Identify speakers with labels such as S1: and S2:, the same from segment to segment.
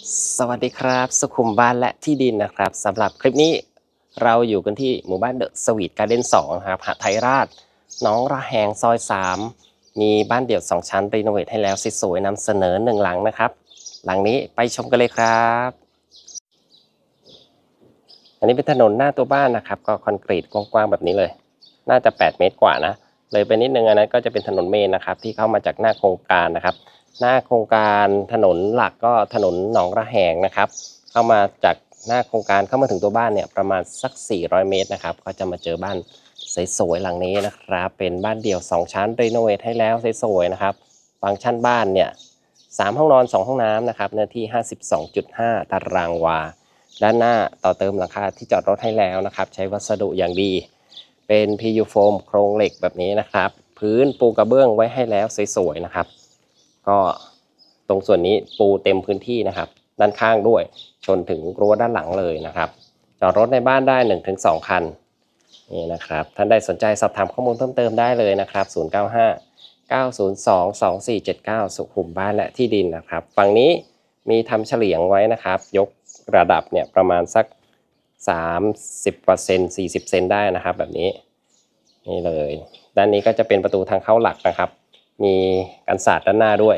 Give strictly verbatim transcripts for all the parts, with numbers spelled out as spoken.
S1: สวัสดีครับสุขุมบ้านและที่ดินนะครับสำหรับคลิปนี้เราอยู่กันที่หมู่บ้านเดอะสวีทการ์เด้นสองครับหาดไทยราชหนองระแหงซอยสามมีบ้านเดี่ยวสองชั้นรีโนเวทให้แล้วสวยๆนำเสนอหนึ่งหลังนะครับหลังนี้ไปชมกันเลยครับอันนี้เป็นถนนหน้าตัวบ้านนะครับก็คอนกรีตกว้างๆแบบนี้เลยน่าจะแปดเมตรกว่านะเลยไปนิดนึงอันนั้นก็จะเป็นถนนเมนนะครับที่เข้ามาจากหน้าโครงการนะครับหน้าโครงการถนนหลักก็ถนนหนองระแหงนะครับเข้ามาจากหน้าโครงการเข้ามาถึงตัวบ้านเนี่ยประมาณสักสี่ร้อยเมตรนะครับก็จะมาเจอบ้านสวยๆหลังนี้นะครับเป็นบ้านเดี่ยวสองชั้นรีโนเวทให้แล้วสวยๆนะครับฟังก์ชันบ้านเนี่ยสามห้องนอนสองห้องน้ำนะครับเนื้อที่ ห้าสิบสองจุดห้า ตารางวาด้านหน้าต่อเติมหลังคาที่จอดรถให้แล้วนะครับใช้วัสดุอย่างดีเป็น พี ยู โฟมโครงเหล็กแบบนี้นะครับพื้นปูกระเบื้องไว้ให้แล้วสวยๆนะครับก็ตรงส่วนนี้ปูเต็มพื้นที่นะครับด้านข้างด้วยชนถึงรั้วด้านหลังเลยนะครับจอดรถในบ้านได้ หนึ่งถึงสอง คันนี่นะครับท่านใดสนใจสอบถามข้อมูลเพิ่มเติมได้เลยนะครับศูนย์ เก้า ห้า เก้า ศูนย์ สอง สอง สี่ เจ็ด เก้าสุขุมบ้านและที่ดินนะครับฝั่งนี้มีทำเฉลียงไว้นะครับยกระดับเนี่ยประมาณสักสามสิบกว่าเซนสี่สิบเซนได้นะครับแบบนี้นี่เลยด้านนี้ก็จะเป็นประตูทางเข้าหลักนะครับมีกันศาสตร์ด้านหน้าด้วย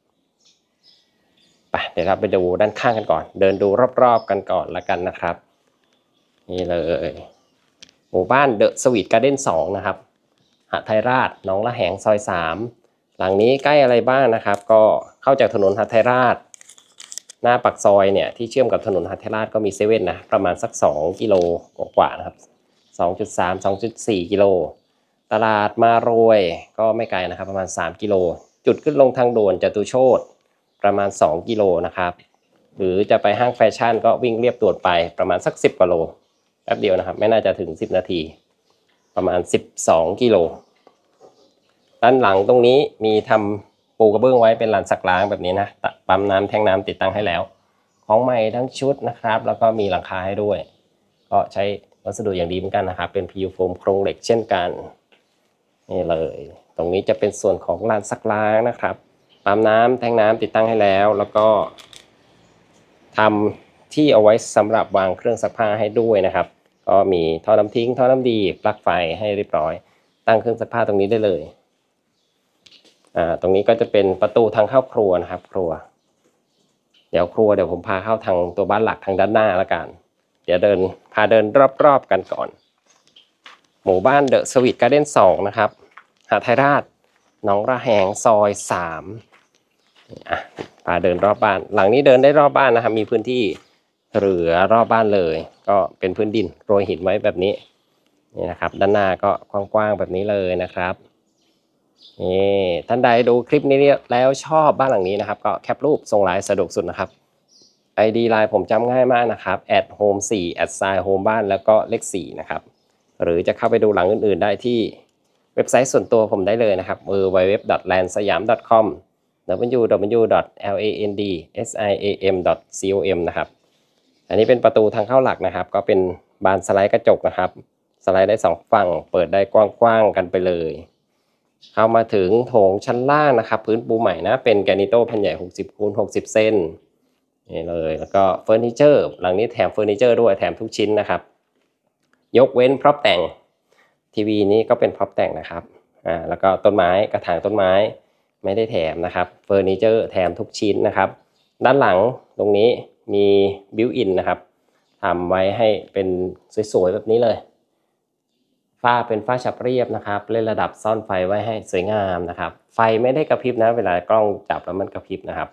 S1: ไปเดี๋ยวเราไปดูด้านข้างกันก่อนเดินดูรอบๆกันก่อนละกันนะครับนี่เลยหมู่บ้านเดอะสวีทการ์เด้นสองนะครับหาดไทยราชหนองระแหงซอยสามหลังนี้ใกล้อะไรบ้างนะครับก็เข้าจากถนนหาดไทยราชหน้าปากซอยเนี่ยที่เชื่อมกับถนนหาดไทยราชก็มีเซเว่นนะประมาณสักสองกิโลกว่านะครับ สองจุดสาม สองจุดสี่ กิโลตลาดมารวยก็ไม่ไกลนะครับประมาณสามกิโลจุดขึ้นลงทางด่วนจตุโชติประมาณสองกิโลนะครับหรือจะไปห้างแฟชั่นก็วิ่งเรียบด่วนไปประมาณสักสิบกิโลแป๊บเดียวนะครับไม่น่าจะถึงสิบนาทีประมาณสิบสองกิโลด้านหลังตรงนี้มีทำปูกระเบื้องไว้เป็นลานสักล้างแบบนี้นะปั๊มน้ำแทงน้ำติดตั้งให้แล้วของใหม่ทั้งชุดนะครับแล้วก็มีหลังคาให้ด้วยก็ใช้วัสดุอย่างดีเหมือนกันนะครับเป็น พี ยู โฟมโครงเหล็กเช่นกันนี่เลยตรงนี้จะเป็นส่วนของลานซักล้างนะครับปั๊มน้ำแทงน้ำติดตั้งให้แล้วแล้วก็ทำที่เอาไว้สำหรับวางเครื่องซักผ้าให้ด้วยนะครับก็มีท่อน้ำทิ้งท่อน้ำดีปลั๊กไฟให้เรียบร้อยตั้งเครื่องซักผ้าตรงนี้ได้เลยอ่าตรงนี้ก็จะเป็นประตูทางเข้าครัวนะครับครัวเดี๋ยวครัวเดี๋ยวผมพาเข้าทางตัวบ้านหลักทางด้านหน้าละกันเดี๋ยวเดินพาเดินรอบๆกันก่อนหมู่บ้านเดอะสวีทการ์เด้นสองนะครับหาดไทยราชหนองระแหงซอยสามอ่ะพาเดินรอบบ้านหลังนี้เดินได้รอบบ้านนะครับมีพื้นที่เหลือรอบบ้านเลยก็เป็นพื้นดินโรยหินไว้แบบนี้นี่นะครับด้านหน้าก็กว้างๆแบบนี้เลยนะครับนี่ท่านใดดูคลิปนี้แล้วชอบบ้านหลังนี้นะครับก็แคปรูปส่งไลน์สะดวกสุดนะครับไอ ดี ไลน์ผมจำง่ายมากนะครับแอดโฮมสี่แอดไซน์โฮมบ้านแล้วก็เลขสี่นะครับหรือจะเข้าไปดูหลังอื่นๆได้ที่เว็บไซต์ส่วนตัวผมได้เลยนะครับ ดับเบิลยู ดับเบิลยู ดับเบิลยู ดอท แลนด์ สยาม ดอท คอม ดับเบิลยู ดับเบิลยู ดอท แอล เอ เอ็น ดี เอส ไอ เอ เอ็ม ดอท คอม นะครับอันนี้เป็นประตูทางเข้าหลักนะครับก็เป็นบานสไลด์กระจกนะครับสไลด์ได้สองฝั่งเปิดได้กว้างๆกันไปเลยเข้ามาถึงโถงชั้นล่างนะครับพื้นปูใหม่นะเป็นแกรนิโต้แผ่นใหญ่หกสิบคูณหกสิบเซนนี่เลยแล้วก็เฟอร์นิเจอร์หลังนี้แถมเฟอร์นิเจอร์ด้วยแถมทุกชิ้นนะครับยกเว้นพร็อพแต่งทีวีนี้ก็เป็นพร็อพแต่งนะครับอ่าแล้วก็ต้นไม้กระถางต้นไม้ไม่ได้แถมนะครับเฟอร์นิเจอร์แถมทุกชิ้นนะครับด้านหลังตรงนี้มีบิวอินนะครับทำไว้ให้เป็นสวยๆแบบนี้เลยฝ้าเป็นฝ้าฉับเรียบนะครับเล่นระดับซ่อนไฟไว้ให้สวยงามนะครับไฟไม่ได้กระพริบนะเวลากล้องจับแล้วมันกระพริบนะครับ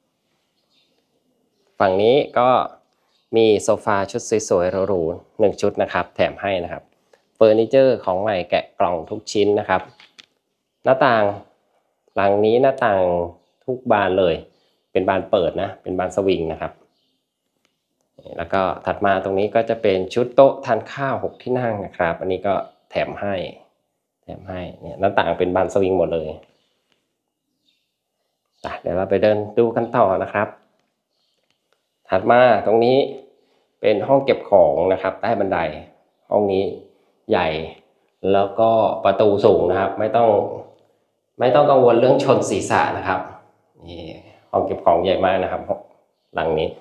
S1: ฝั่งนี้ก็มีโซฟาชุดสวยๆหรูๆหนึ่งชุดนะครับแถมให้นะครับเฟอร์นิเจอร์ของใหม่แกะกล่องทุกชิ้นนะครับหน้าต่างหลังนี้หน้าต่างทุกบานเลยเป็นบานเปิดนะเป็นบานสวิงนะครับแล้วก็ถัดมาตรงนี้ก็จะเป็นชุดโต๊ะทานข้าวหกที่นั่งนะครับอันนี้ก็แถมให้แถมให้เนี่ยหน้าต่างเป็นบานสวิงหมดเลยเดี๋ยวเราไปเดินดูกันต่อนะครับถัดมาตรงนี้เป็นห้องเก็บของนะครับใต้บันไดห้องนี้ใหญ่แล้วก็ประตูสูงนะครับไม่ต้องไม่ต้องกังวลเรื่องชนศีรษะนะครับนี่ห้องเก็บของใหญ่มากนะครับหลังนี้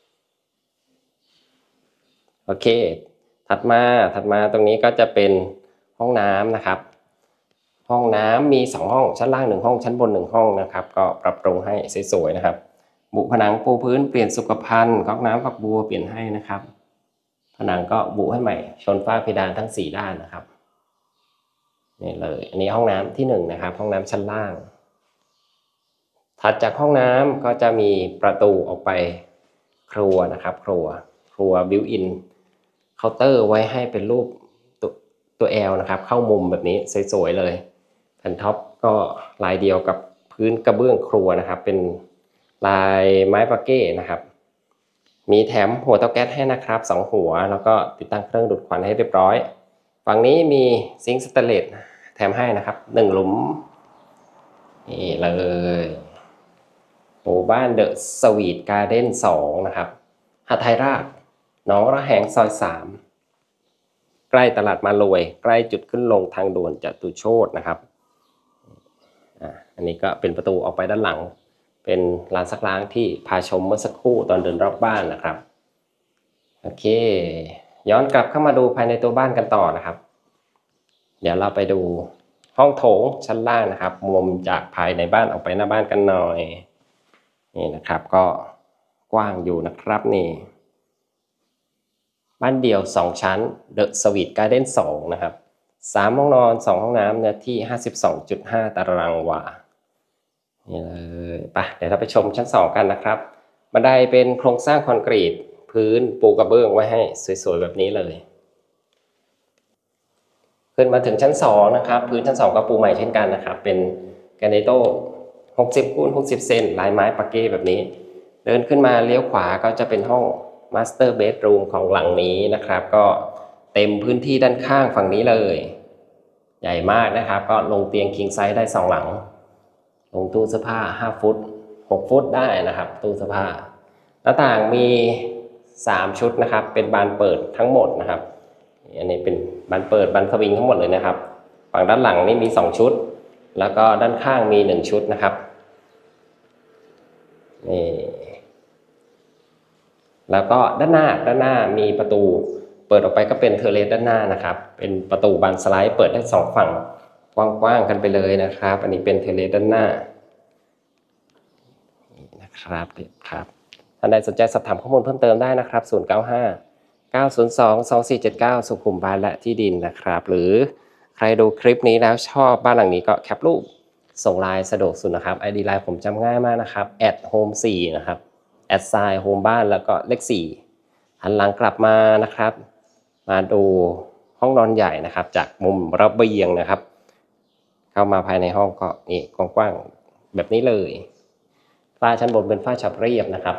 S1: โอเคถัดมาถัดมาตรงนี้ก็จะเป็นห้องน้ำนะครับห้องน้ำมีสองห้องชั้นล่างหนึ่งห้องชั้นบนหนึ่งห้องนะครับก็ปรับปรุงให้สวยๆนะครับบุผนังปูพื้นเปลี่ยนสุขภัณฑ์ก๊อกน้ำฝักบัวเปลี่ยนให้นะครับผนังก็บุให้ใหม่ชนฝ้าเพดานทั้งสี่ด้านนะครับนี่เลยอันนี้ห้องน้ำที่หนึ่งนะครับห้องน้ำชั้นล่างถัดจากห้องน้ำก็จะมีประตูออกไปครัวนะครับครัวครัวบิวอินเคาน์เตอร์ไว้ให้เป็นรูปตัวตัวแอลนะครับเข้ามุมแบบนี้สวยๆเลยแผ่นท็อปก็ลายเดียวกับพื้นกระเบื้องครัวนะครับเป็นลายไม้ปาเก้นะครับมีแถมหัวเตาแก๊สให้นะครับสองหัวแล้วก็ติดตั้งเครื่องดูดควันให้เรียบร้อยฝั่งนี้มีซิงค์สแตนเลสแถมให้นะครับหนึ่งหลุมนี่เลยหมู่บ้านเดอะสวีทการ์เด้นสองนะครับหาดไทยราชหนองระแหงซอยสามใกล้ตลาดมารวยใกล้จุดขึ้นลงทางด่วนจตุโชตนะครับอ่าอันนี้ก็เป็นประตูออกไปด้านหลังเป็นร้านซักล้างที่พาชมเมื่อสักครู่ตอนเดินรอบบ้านนะครับโอเคย้อนกลับเข้ามาดูภายในตัวบ้านกันต่อนะครับเดี๋ยวเราไปดูห้องโถงชั้นล่างนะครับมุมจากภายในบ้านออกไปหน้าบ้านกันหน่อยนี่นะครับก็กว้างอยู่นะครับนี่บ้านเดี่ยวสองชั้นเดอะสวีทการ์เด้นสองนะครับสามห้องนอนสองห้องน้ำเนื้อที่ ห้าสิบสองจุดห้า ตารางวานี่เลยไปเดี๋ยวเราไปชมชั้นสองกันนะครับบันไดเป็นโครงสร้างคอนกรีตพื้นปูกระเบื้องไว้ให้สวยๆแบบนี้เลยขึ้นมาถึงชั้นสองนะครับพื้นชั้นสองก็ปูใหม่เช่นกันนะครับเป็นแกรนิโต้หกสิบคูณหกสิบเซนลายไม้ปาเก้แบบนี้เดินขึ้นมาเลี้ยวขวาก็จะเป็นห้องมาสเตอร์เบดรูมของหลังนี้นะครับก็เต็มพื้นที่ด้านข้างฝั่งนี้เลยใหญ่มากนะครับก็ลงเตียงคิงไซส์ได้สองหลังลงตู้เสื้อผ้าห้าฟุตหกฟุตได้นะครับตู้เสื้อผ้าหน้าต่างมีสามชุดนะครับเป็นบานเปิดทั้งหมดนะครับอันนี้เป็นบานเปิดบานสวิงทั้งหมดเลยนะครับฝั่งด้านหลังนี่มีสองชุดแล้วก็ด้านข้างมีหนึ่งชุดนะครับนี่แล้วก็ด้านหน้าด้านหน้ามีประตูเปิดออกไปก็เป็นเทอร์เลสด้านหน้านะครับเป็นประตูบานสไลด์เปิดได้สองฝั่งกว้างๆกันไปเลยนะครับอันนี้เป็นเทอร์เลสด้านหน้านี่นะครับครับท่านใดสนใจสอบถามข้อมูลเพิ่มเติมได้นะครับศูนย์ เก้า ห้า เก้า ศูนย์ สอง สอง สี่ เจ็ด เก้าสุขุมบ้านและที่ดินนะครับหรือใครดูคลิปนี้แล้วชอบบ้านหลังนี้ก็แคปรูปส่งไลน์สะดวกสุดนะครับ ไอ ดี ไลน์ผมจำง่ายมากนะครับ แอท โฮม โฟร์ นะครับแอดไซน์โฮมบ้านแล้วก็เลขสี่หันหลังกลับมานะครับมาดูห้องนอนใหญ่นะครับจากมุมระเบียงนะครับเข้ามาภายในห้องก็นี่กว้างๆแบบนี้เลยฝ้าชั้นบนเป็นฝ้าฉับเรียบนะครับ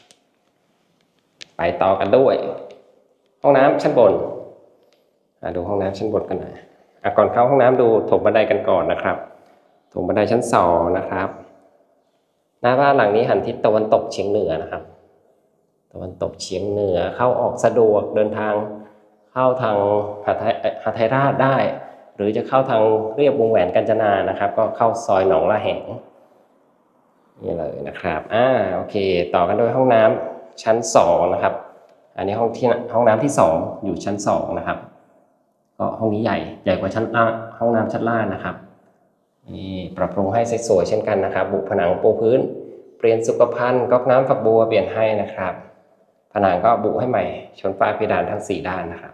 S1: ไปต่อกันด้วยห้องน้ำชั้นบนดูห้องน้ำชั้นบนกันหน่อยก่อนเข้าห้องน้ำดูโถงบันไดกันก่อนนะครับโถงบันไดชั้นสองนะครับหน้าบ้านหลังนี้หันทิศตะวันตกเฉียงเหนือนะครับตะวันตกเฉียงเหนือเข้าออกสะดวกเดินทางเข้าทางหาดไทยหาดไทยราชได้หรือจะเข้าทางเรียบวงแหวนกาญจนานะครับก็เข้าซอยหนองละแหงนี่เลยนะครับอ่าโอเคต่อกันด้วยห้องน้ำชั้นสองนะครับอันนี้ห้องที่ห้องน้ำที่สองอยู่ชั้นสองนะครับก็ห้องนี้ใหญ่ใหญ่กว่าชั้นล่างห้องน้ำชั้นล่างนะครับนี่ปรับปรุงให้สวยๆเช่นกันนะครับบุผนังปูพื้นเปลี่ยนสุขภัณฑ์ก๊อกน้ำฝักบัวเปลี่ยนให้นะครับผนังก็บุให้ใหม่ชนฝ้าเพดานทั้งสี่ด้านนะครับ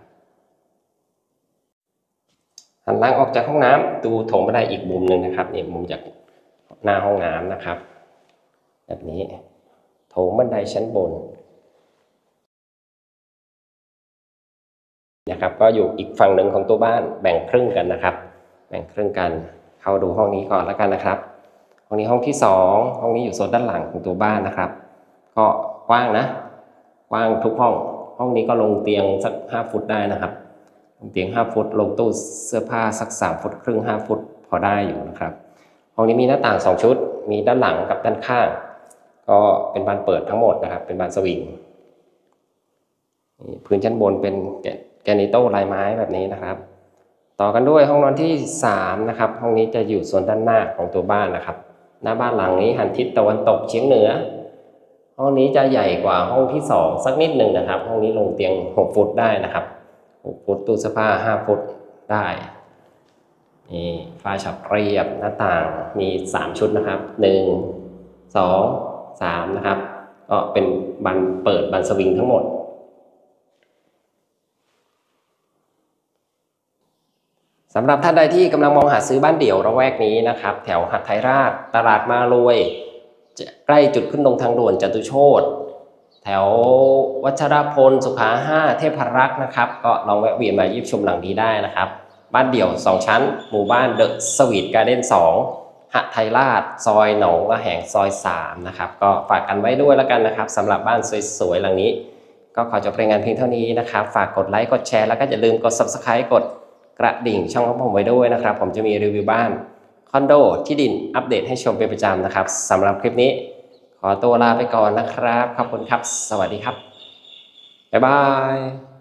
S1: หันหลังออกจากห้องน้ำดูโถงบันไดอีกมุมหนึ่งนะครับนี่มุมจากหน้าห้องน้ำนะครับแบบนี้โถงบันไดชั้นบนนะครับก็อยู่อีกฝั่งหนึ่งของตัวบ้านแบ่งครึ่งกันนะครับแบ่งครึ่งกันเข้าดูห้องนี้ก่อนแล้วกันนะครับห้องนี้ห้องที่สองห้องนี้อยู่โซนด้านหลังของตัวบ้านนะครับก็กว้างนะกว้างทุกห้องห้องนี้ก็ลงเตียงสักห้าฟุตได้นะครับลงเตียงห้าฟุตลงตู้เสื้อผ้าสักสามฟุตครึ่งห้าฟุตพอได้อยู่นะครับห้องนี้มีหน้าต่างสองชุดมีด้านหลังกับด้านข้างก็เป็นบานเปิดทั้งหมดนะครับเป็นบานสวิงพื้นชั้นบนเป็นแกรนิโต้ลายไม้แบบนี้นะครับต่อกันด้วยห้องนอนที่สามนะครับห้องนี้จะอยู่ส่วนด้านหน้าของตัวบ้านนะครับหน้าบ้านหลังนี้หันทิศตะวันตกเฉียงเหนือห้องนี้จะใหญ่กว่าห้องที่สองสักนิดหนึ่งนะครับห้องนี้ลงเตียงหกฟุตได้นะครับหกฟุตตู้เสื้อผ้าห้าฟุตได้นี่ฝ้าฉับเรียบหน้าต่างมีสามชุดนะครับหนึ่ง สอง สามนะครับก็เป็นบันเปิดบันสวิงทั้งหมดสำหรับท่านใดที่กำลังมองหาซื้อบ้านเดี่ยวระแวกนี้นะครับแถวหัดไทยราชตลาดมารวยใกล้จุดขึ้นลงทางด่วนจตุโชตแถววัชรพลสุขาห้าเทพรักษ์นะครับก็ลองแวะเวียนมาเยี่ยมชมหลังนี้ได้นะครับบ้านเดี่ยวสองชั้นหมู่บ้านเดอะสวีทการ์เด้นสองหัดไทยราชซอยหนองละแหงซอยสามนะครับก็ฝากกันไว้ด้วยแล้วกันนะครับสำหรับบ้านสวยๆหลังนี้ก็ขอจบรายงานเพียงเท่านี้นะครับฝากกดไลค์กดแชร์แล้วก็อย่าลืมกด ซับสไครบ์ กดกระดิ่งช่องของผมไว้ด้วยนะครับผมจะมีรีวิวบ้านคอนโดที่ดินอัปเดตให้ชมเป็นประจำนะครับสำหรับคลิปนี้ขอตัวลาไปก่อนนะครับขอบคุณครับสวัสดีครับบ๊ายบาย